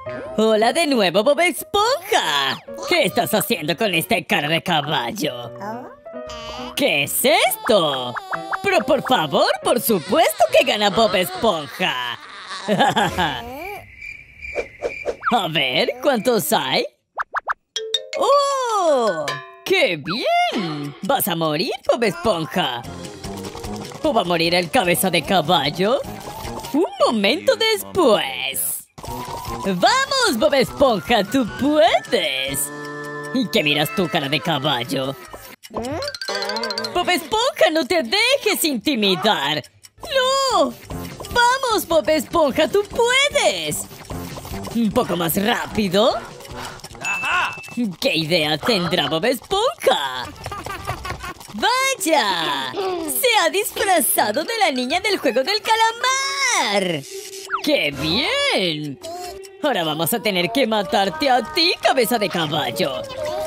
Hola de nuevo, Bob Esponja. ¿Qué estás haciendo con esta cara de caballo? ¿Qué es esto? Pero por favor, por supuesto que gana Bob Esponja. A ver, ¿cuántos hay? ¡Oh! ¡Qué bien! ¿Vas a morir, Bob Esponja? ¿O va a morir el cabeza de caballo? Un momento después. ¡Vamos, Bob Esponja! ¡Tú puedes! ¿Y qué miras tú, cara de caballo? ¡Bob Esponja, no te dejes intimidar! ¡No! ¡Vamos, Bob Esponja! ¡Tú puedes! ¿Un poco más rápido? ¿Qué idea tendrá Bob Esponja? ¡Vaya! ¡Se ha disfrazado de la niña del juego del calamar! ¡Qué bien! Ahora vamos a tener que matarte a ti, cabeza de caballo.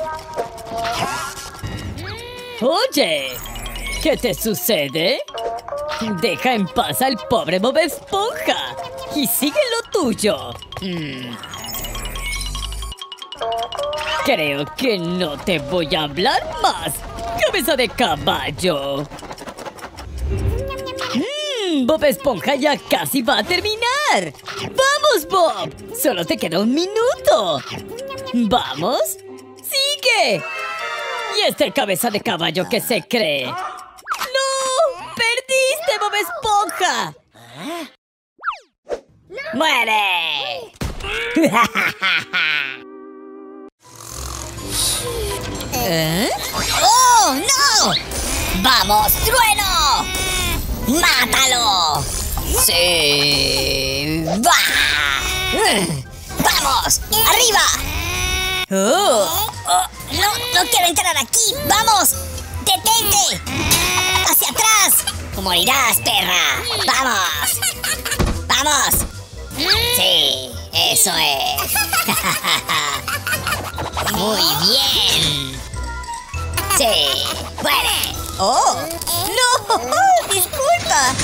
Oye, ¿qué te sucede? Deja en paz al pobre Bob Esponja y sigue lo tuyo. Creo que no te voy a hablar más, cabeza de caballo. Bob Esponja ya casi va a terminar. ¡Vamos, Bob! Solo te queda un minuto. ¿Vamos? ¡Sigue! Y este cabeza de caballo que se cree. ¡No! ¡Perdiste, Bob Esponja! ¡Muere! ¡Oh, no! ¡Vamos, Trueno! ¡Mátalo! ¡Sí! ¡Vamos! ¡Arriba! ¡Oh! No quiero entrar aquí. ¡Vamos! ¡Detente! ¡Hacia atrás! ¡O morirás, perra! ¡Vamos! ¡Vamos! Sí, eso es. Muy bien. Sí, muere. ¡Oh! ¡No! ¡Disculpa!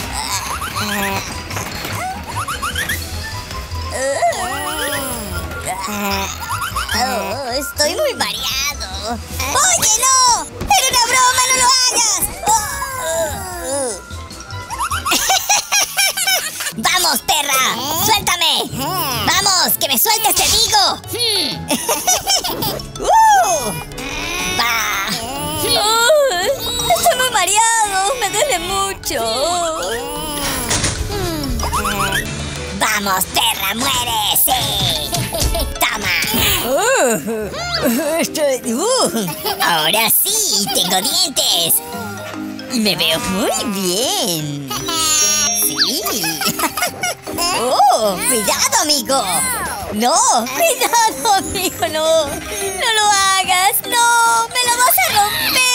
Estoy muy mareado. ¡Oye, no! ¡Era una broma! ¡No lo hagas! ¡Vamos, perra! ¡Suéltame! ¡Vamos! ¡Que me sueltes, te digo! ¡Va! Estoy muy mareado. Me duele mucho. ¡Vamos, perra! ¡Muere! ¡Sí! ¡Toma! Ahora sí, tengo dientes. Y me veo muy bien. Sí. ¡Oh! ¡Cuidado, amigo! No, cuidado, amigo, no. No lo hagas. No, me lo vas a romper.